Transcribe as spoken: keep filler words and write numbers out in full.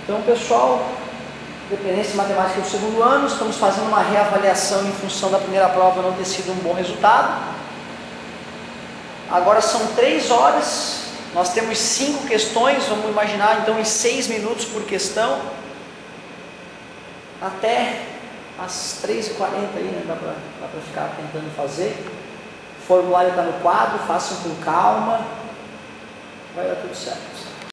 Então, pessoal, dependência de matemática do segundo ano, estamos fazendo uma reavaliação em função da primeira prova não ter sido um bom resultado. Agora são três horas, nós temos cinco questões, vamos imaginar então em seis minutos por questão, até às três e quarenta aí, né? Dá para ficar tentando fazer. O formulário está no quadro, façam com calma, vai dar tudo certo.